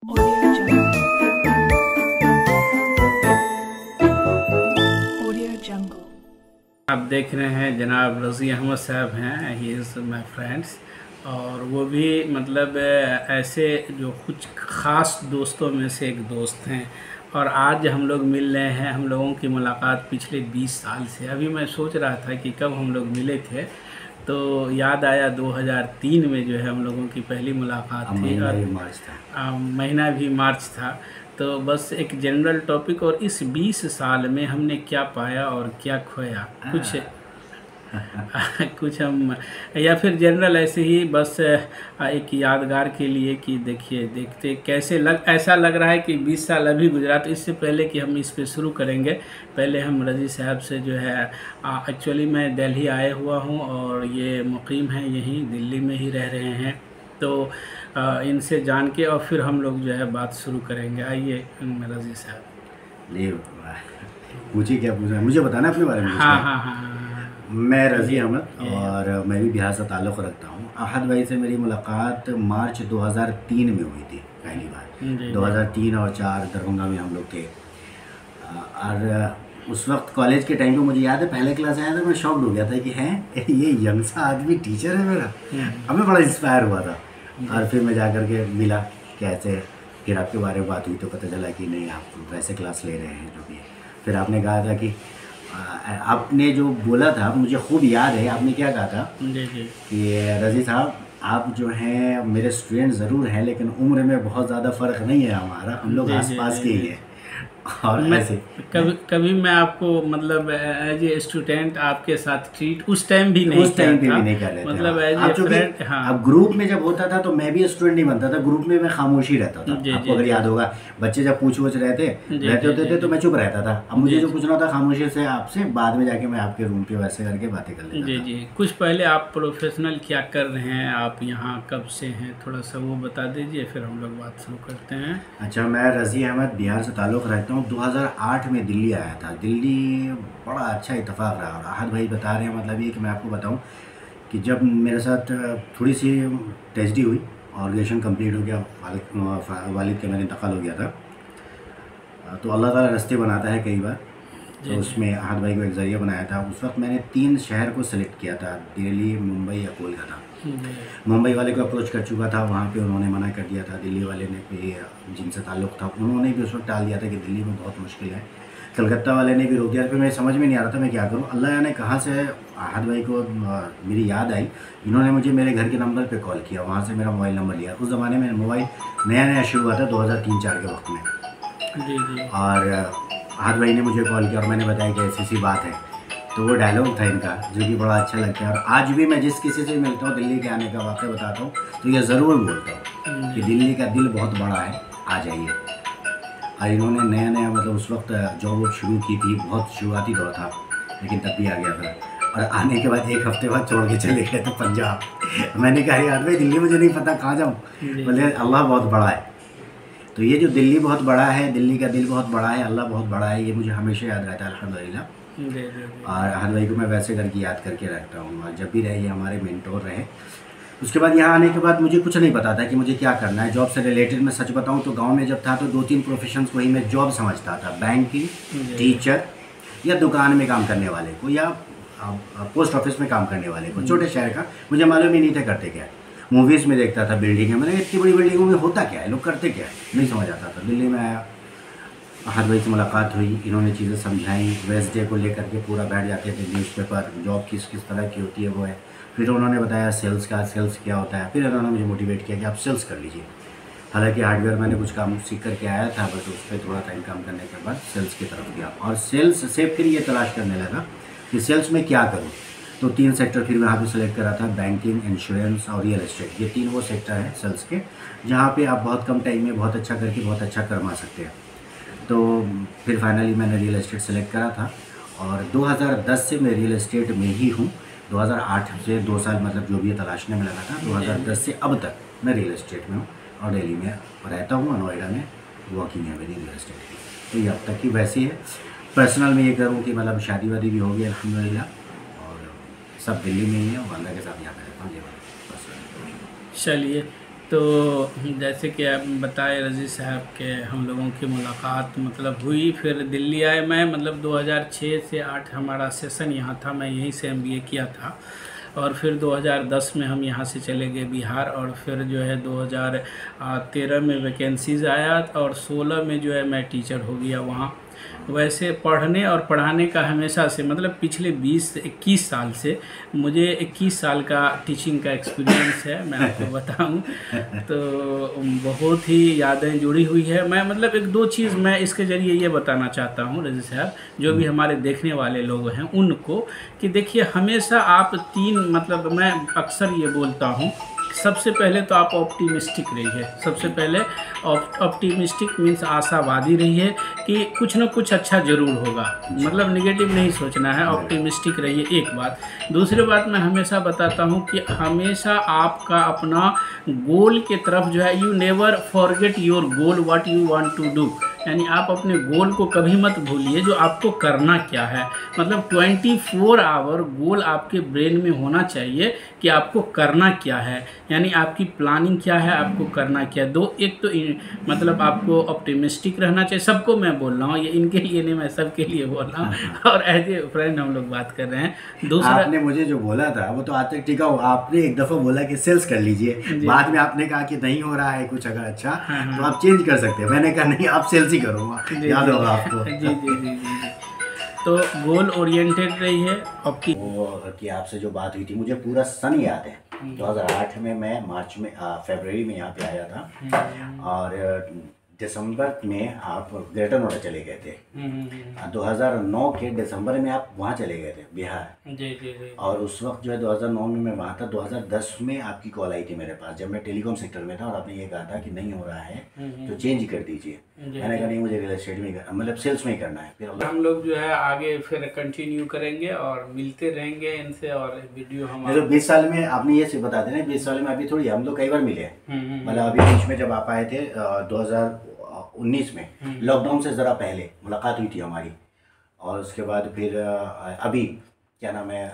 Audio Jungle. Audio Jungle. आप देख रहे हैं जनाब रज़ी अहमद साहब हैं, ही इज़ माई फ्रेंड्स। और वो भी मतलब ऐसे जो कुछ ख़ास दोस्तों में से एक दोस्त हैं। और आज हम लोग मिल रहे हैं। हम लोगों की मुलाकात पिछले 20 साल से, अभी मैं सोच रहा था कि कब हम लोग मिले थे, तो याद आया 2003 में जो है हम लोगों की पहली मुलाकात थी। और महीना भी मार्च था। तो बस एक जनरल टॉपिक, और इस 20 साल में हमने क्या पाया और क्या खोया, कुछ कुछ हम, या फिर जनरल ऐसे ही बस एक यादगार के लिए कि देखिए देखते कैसे ऐसा लग रहा है कि 20 साल अभी गुजरा। तो इससे पहले कि हम इस पे शुरू करेंगे, पहले हम रज़ी साहब से जो है, एक्चुअली मैं दिल्ली आया हुआ हूँ और ये मुकीम हैं, यहीं दिल्ली में ही रह रहे हैं। तो इनसे जान के और फिर हम लोग जो है बात शुरू करेंगे। आइए रज़ी साहब। नहीं, पूछिए क्या पूछना है, मुझे बताना अपने बारे में। हाँ हाँ हाँ। मैं रज़ी अहमद और मैं भी बिहार से ताल्लुक़ रखता हूँ। अहद भाई से मेरी मुलाकात मार्च 2003 में हुई थी पहली बार। 2003 और 4 दरभंगा में हम लोग थे। और उस वक्त कॉलेज के टाइम पे मुझे याद है, पहले क्लास आया था, मैं शॉक्ड हो गया था कि हैं ये यंग सा आदमी टीचर है मेरा। अब मैं बड़ा इंस्पायर हुआ था। और फिर मैं जा कर के मिला कैसे, फिर आपके बारे में बात हुई तो पता चला कि नहीं, आप वैसे क्लास ले रहे हैं जो भी है। फिर आपने कहा था कि आपने जो बोला था मुझे खूब याद है, आपने क्या कहा था कि रज़ी साहब आप जो हैं मेरे स्टूडेंट ज़रूर हैं, लेकिन उम्र में बहुत ज़्यादा फ़र्क नहीं है हमारा, हम लोग आसपास के ही हैं। और ऐसे कभी मैं आपको मतलब एज ए स्टूडेंट आपके साथ ट्रीट उस टाइम भी नहीं कर रहे थे, मतलब एज ए फ्रेंड। हाँ, अब ग्रुप में जब होता था तो मैं भी स्टूडेंट नहीं बनता था, ग्रुप में मैं खामोशी रहता था। आपको अगर याद होगा, बच्चे जब पूछ रहते होते थे तो मैं चुप रहता था। अब मुझे जो पूछना था खामोशी से आपसे, बाद में जाके मैं आपके रूम पे वैसे करके बातें कर लेता था। जी। कुछ पहले आप प्रोफेशनल क्या कर रहे हैं, आप यहाँ कब से हैं, थोड़ा सा वो बता दीजिए, फिर हम लोग बात शुरू करते हैं। अच्छा, मैं रज़ी अहमद बिहार से ताल्लुक़ रखता हूँ। 2008 में दिल्ली आया था। दिल्ली बड़ा अच्छा इत्तेफाक रहा। और अहद भाई बता रहे हैं, मतलब ये कि मैं आपको बताऊं कि जब मेरे साथ थोड़ी सी ट्रेजेडी हुई और ग्रेजुएशन कंप्लीट हो गया, वालिद का मेरा इंतकाल हो गया था, तो अल्लाह ताला रास्ते बनाता है कई बार। तो उसमें अहद भाई को एक ज़रिया बनाया था। उस वक्त मैंने 3 शहर को सिलेक्ट किया था, दिल्ली, मुंबई या कोलकाता। मुंबई वाले को अप्रोच कर चुका था, वहाँ पे उन्होंने मना कर दिया था। दिल्ली वाले ने भी, जिनसे ताल्लुक़ था, उन्होंने भी उस वक्त टाल दिया था कि दिल्ली में बहुत मुश्किल है। कलकत्ता वाले ने भी रोक दिया। फिर मैं समझ में नहीं आ रहा था मैं क्या करूँ। अल्लाह ने कहाँ से अहद भाई को मेरी याद आई, इन्होंने मुझे मेरे घर के नंबर पे कॉल किया, वहाँ से मेरा मोबाइल नंबर लिया। उस ज़माने में मोबाइल नया शुरू हुआ था 2003-4 के वक्त में। जी। और अहद भाई ने मुझे कॉल किया और मैंने बताया कि ऐसी बात है। तो वो डायलॉग था इनका जो कि बड़ा अच्छा लगता है। और आज भी मैं जिस किसी से मिलता हूँ, दिल्ली के आने का वाक़या बताता हूँ तो ये ज़रूर बोलता हूँ कि दिल्ली का दिल बहुत बड़ा है, आ जाइए। और इन्होंने नया मतलब उस वक्त जॉब शुरू की थी, बहुत शुरुआती दौर था, लेकिन तब भी आ गया था। और आने के बाद 1 हफ्ते बाद छोड़ के चले गए थे पंजाब। मैंने कहा यार भाई, दिल्ली मुझे नहीं पता कहाँ जाऊँ। बोले अल्लाह बहुत बड़ा है। तो ये जो दिल्ली बहुत बड़ा है, दिल्ली का दिल बहुत बड़ा है, अल्लाह बहुत बड़ा है, ये मुझे हमेशा याद रहता है अल्हम्दुलिल्लाह। और अहद भाई को मैं वैसे करके याद करके रखता हूँ, और जब भी रहे ये हमारे मेंटोर रहे। उसके बाद यहाँ आने के बाद मुझे कुछ नहीं पता था कि मुझे क्या करना है जॉब से रिलेटेड। मैं सच बताऊँ तो गांव में जब था तो 2-3 प्रोफेशंस को ही मैं जॉब समझता था, बैंकिंग, टीचर, या दुकान में काम करने वाले को, या पोस्ट ऑफिस में काम करने वाले को, छोटे शहर का। मुझे मालूम ही नहीं था करते क्या। मूवीज़ में देखता था बिल्डिंग है, मैंने इतनी बड़ी बिल्डिंगों में होता क्या है, लोग करते क्या है, नहीं समझ आता था। दिल्ली में आया, अहद भाई से मुलाकात हुई, इन्होंने चीज़ें समझाई। वेडनेसडे को लेकर के पूरा बैठ जाते थे न्यूज़पेपर, जॉब किस तरह की होती है वो है। फिर उन्होंने बताया सेल्स क्या होता है। फिर उन्होंने मुझे मोटिवेट किया कि आप सेल्स कर लीजिए। हालांकि हार्डवेयर मैंने कुछ काम सीख करके आया था, बट उस पर थोड़ा टाइम काम करने के बाद सेल्स की तरफ गया। और सेल्स से फिर ये तलाश करने लगा कि सेल्स में क्या करूँ। तो 3 सेक्टर फिर वहाँ पे सेलेक्ट करा था, बैंकिंग, इंश्योरेंस और रियल एस्टेट। ये 3 वो सेक्टर हैं सेल्स के, जहाँ पे आप बहुत कम टाइम में बहुत अच्छा करके बहुत अच्छा कमा सकते हैं। तो फिर फाइनली मैंने रियल एस्टेट सेलेक्ट करा था। और 2010 से मैं रियल एस्टेट में ही हूँ। 2008 से 2 साल मतलब जो भी तलाशने में लगा था। 2010 से अब तक मैं रियल एस्टेट में हूँ और दिल्ली में रहता हूँ, नोएडा में वर्किंग है मेरी रियल एस्टेट की। तो ये अब तक की वैसी है। पर्सनल में ये करूँ कि मतलब शादी वादी भी हो गई अल्हम्दुलिल्लाह, सब दिल्ली में ही है और अल्लाह के साथ यहाँ पे रहता हूँ। चलिए, तो जैसे कि आप बताए रज़ी साहब के हम लोगों की मुलाकात मतलब हुई, फिर दिल्ली आए मैं, मतलब 2006 से 8 हमारा सेशन यहाँ था, मैं यहीं से MBA किया था। और फिर 2010 में हम यहाँ से चले गए बिहार, और फिर जो है 2013 में वैकेंसीज़ आया, और 16 में जो है मैं टीचर हो गया वहाँ। वैसे पढ़ने और पढ़ाने का हमेशा से मतलब पिछले 20-21 साल से मुझे 21 साल का टीचिंग का एक्सपीरियंस है, मैं आपको बताऊं। तो बहुत ही यादें जुड़ी हुई है। मैं मतलब एक दो चीज़ मैं इसके ज़रिए ये बताना चाहता हूं रज़ी साहब, जो भी हमारे देखने वाले लोग हैं उनको, कि देखिए हमेशा आप मतलब मैं अक्सर ये बोलता हूँ, सबसे पहले तो आप ऑप्टिमिस्टिक रहिए। सबसे पहले ऑप्टिमिस्टिक मीन्स आशावादी रहिए कि कुछ ना कुछ अच्छा ज़रूर होगा, मतलब नेगेटिव नहीं सोचना है, ऑप्टिमिस्टिक रहिए, एक बात। दूसरी बात मैं हमेशा बताता हूँ कि हमेशा आपका अपना गोल के तरफ जो है, you never forget your goal what you want to do, यानी आप अपने गोल को कभी मत भूलिए, जो आपको करना क्या है। मतलब 24 आवर गोल आपके ब्रेन में होना चाहिए कि आपको करना क्या है, यानी आपकी प्लानिंग क्या है, आपको करना क्या है। एक तो मतलब आपको ऑप्टिमिस्टिक रहना चाहिए, सबको मैं बोल रहा हूँ, ये इनके लिए नहीं, मैं सबके लिए बोल रहा हूँ, और एज ए फ्रेंड हम लोग बात कर रहे हैं। दूसरा, आपने मुझे जो बोला था वो तो आज तक टिका हुआ। आपने एक दफ़ा बोला कि सेल्स कर लीजिए, बाद में आपने कहा कि नहीं हो रहा है कुछ अगर अच्छा तो आप चेंज कर सकते हैं। मैंने कहा नहीं, आप सेल्स ही करूँगा, याद होगा आपको। जी जी जी जी। तो गोल ओरिएंटेड रही है वो कि आपसे जो बात हुई थी, मुझे पूरा सन याद है। 2008 में मैं मार्च में फरवरी में यहाँ पे आया था, और दिसंबर में आप ग्रेटर नोएडा चले गए थे। 2009 के दिसंबर में आप वहाँ चले गए थे बिहार। जी जी जी। और उस वक्त जो है 2009 में मैं वहाँ था। 2010 में आपकी कॉल आई थी मेरे पास, जब मैं टेलीकॉम सेक्टर में था, और आपने ये कहा था कि नहीं हो रहा है तो चेंज कर दीजिए। मैंने कहा नहीं, मुझे रियल एस्टेट में मतलब सेल्स में ही करना है। फिर हम लोग जो है आगे फिर कंटिन्यू करेंगे और मिलते रहेंगे इनसे, और वीडियो हम 20 साल में आपने ये बता देना, 20 साल में अभी थोड़ी हम लोग कई बार मिले। मतलब अभी बीच में जब आप आए थे 2019 में, लॉकडाउन से ज़रा पहले मुलाकात हुई थी हमारी, और उसके बाद फिर अभी क्या नाम है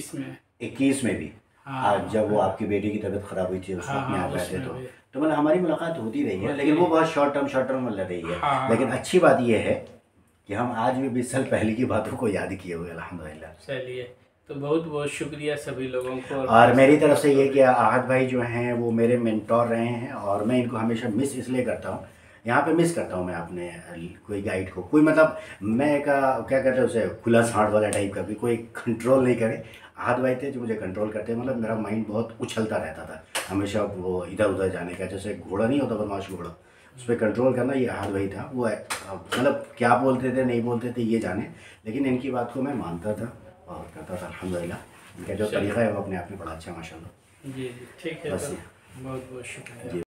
21 में भी, जब वो आपकी बेटी की तबीयत खराब हुई थी उस वक्त में आप आए थे, तो मतलब हमारी मुलाकात होती रही है, लेकिन वो बहुत शॉर्ट टर्म मतलब रही है। लेकिन अच्छी बात ये है कि हम आज भी 20 साल पहले की बातों को याद किए हुए, अल्हम्दुलिल्लाह। चलिए, तो बहुत बहुत शुक्रिया सभी लोगों को। और मेरी तरफ से ये कि आहद भाई जो हैं वो मेरे मेंटोर रहे हैं, और मैं इनको हमेशा मिस इसलिए करता हूँ, यहाँ पे मिस करता हूँ मैं अपने कोई गाइड को। कोई मतलब मैं क्या कहते हैं उसे, खुला सांड वाला टाइप का, भी कोई कंट्रोल नहीं करे। आहद भाई थे जो मुझे कंट्रोल करते। मतलब मेरा माइंड बहुत उछलता रहता था हमेशा, वो इधर उधर जाने का, जैसे घोड़ा नहीं होता बदमाश घोड़ा, उस पर कंट्रोल करना, ये आहद भाई था। वो मतलब क्या बोलते थे नहीं बोलते थे ये जाने, लेकिन इनकी बात को मैं मानता था और करता था, अल्हम्दुलिल्लाह। इनका जो तरीका है वो अपने आप में बड़ा अच्छा है, माशाल्लाह। जी जी, ठीक है, बस बहुत बहुत शुक्रिया।